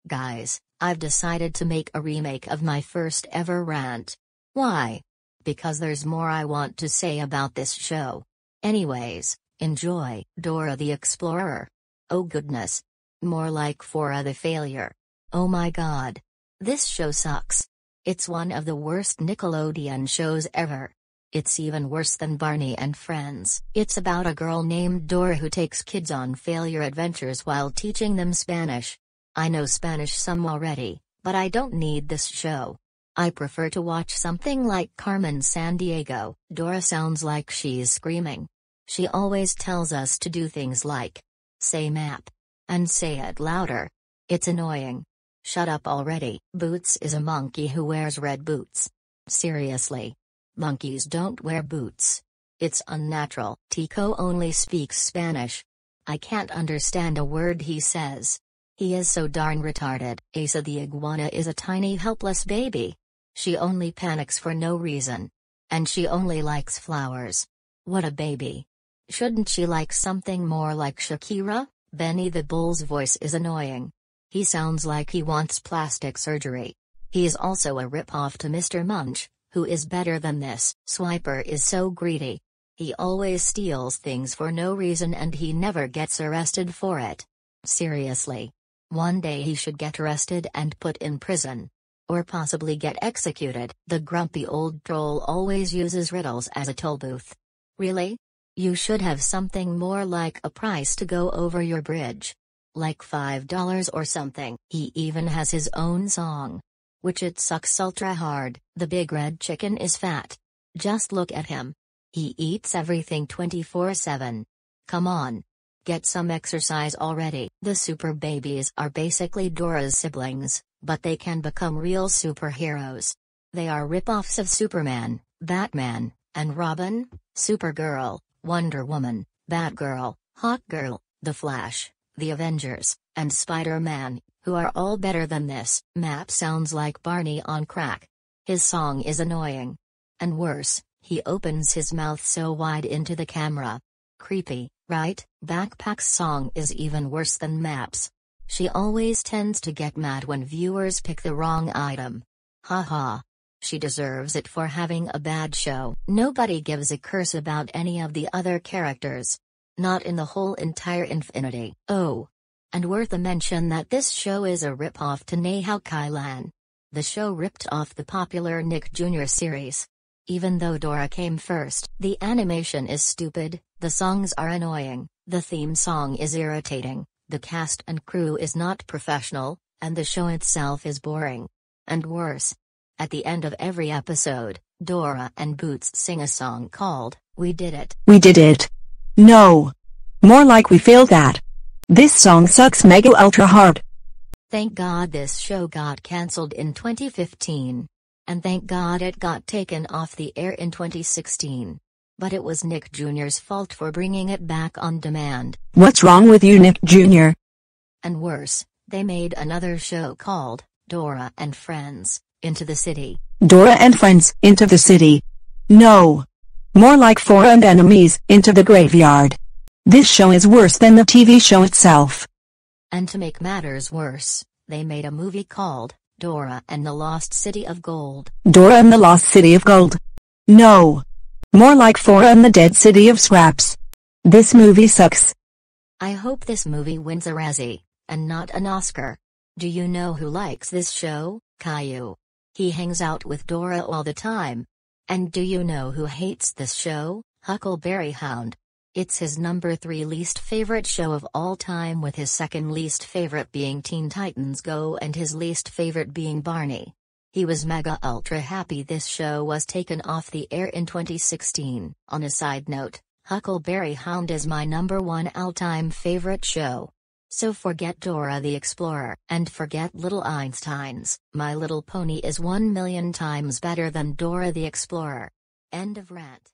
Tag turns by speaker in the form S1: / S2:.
S1: Guys, I've decided to make a remake of my first ever rant. Why? Because there's more I want to say about this show. Anyways, enjoy Dora the Explorer. Oh goodness. More like Fora the Failure. Oh my god. This show sucks. It's one of the worst Nickelodeon shows ever. It's even worse than Barney and Friends. It's about a girl named Dora who takes kids on failure adventures while teaching them Spanish. I know Spanish some already, but I don't need this show. I prefer to watch something like Carmen Sandiego. Dora sounds like she's screaming. She always tells us to do things like say map and say it louder. It's annoying. Shut up already. Boots is a monkey who wears red boots. Seriously. Monkeys don't wear boots. It's unnatural. Tico only speaks Spanish. I can't understand a word he says. He is so darn retarded. Asa the iguana is a tiny helpless baby. She only panics for no reason. And she only likes flowers. What a baby. Shouldn't she like something more like Shakira? Benny the bull's voice is annoying. He sounds like he wants plastic surgery. He is also a rip-off to Mr. Munch, who is better than this. Swiper is so greedy. He always steals things for no reason and he never gets arrested for it. Seriously. One day he should get arrested and put in prison. Or possibly get executed. The grumpy old troll always uses riddles as a toll booth. Really? You should have something more like a price to go over your bridge. Like $5 or something. He even has his own song. Which it sucks ultra hard. The big red chicken is fat. Just look at him. He eats everything 24/7. Come on. Get some exercise already. The super babies are basically Dora's siblings, but they can become real superheroes. They are rip-offs of Superman, Batman, and Robin, Supergirl, Wonder Woman, Batgirl, Hawkgirl, The Flash, The Avengers, and Spider-Man, who are all better than this. Map sounds like Barney on crack. His song is annoying. And worse, he opens his mouth so wide into the camera. Creepy, right? Backpack's song is even worse than Map's. She always tends to get mad when viewers pick the wrong item. Haha. She deserves it for having a bad show. Nobody gives a curse about any of the other characters. Not in the whole entire infinity. Oh. And worth a mention that this show is a rip-off to Nahau Kailan. The show ripped off the popular Nick Jr. series. Even though Dora came first. The animation is stupid, the songs are annoying, the theme song is irritating, the cast and crew is not professional, and the show itself is boring. And worse. At the end of every episode, Dora and Boots sing a song called, "We Did It."
S2: We did it. No. More like we failed that. This song sucks mega ultra hard.
S1: Thank God this show got cancelled in 2015. And thank God it got taken off the air in 2016. But it was Nick Jr.'s fault for bringing it back on demand.
S2: What's wrong with you, Nick Jr.?
S1: And worse, they made another show called, Dora and Friends, Into the City.
S2: Dora and Friends, Into the City. No. More like Fora and Enemies, Into the Graveyard. This show is worse than the TV show itself.
S1: And to make matters worse, they made a movie called, Dora and the Lost City of Gold.
S2: Dora and the Lost City of Gold. No. More like Fora and the Dead City of Scraps. This movie sucks.
S1: I hope this movie wins a Razzie, and not an Oscar. Do you know who likes this show? Caillou. He hangs out with Dora all the time. And do you know who hates this show? Huckleberry Hound. It's his number 3 least favorite show of all time, with his second least favorite being Teen Titans Go and his least favorite being Barney. He was mega ultra happy this show was taken off the air in 2016. On a side note, Huckleberry Hound is my number 1 all-time favorite show. So forget Dora the Explorer. And forget Little Einsteins. My Little Pony is 1,000,000 times better than Dora the Explorer. End of rant.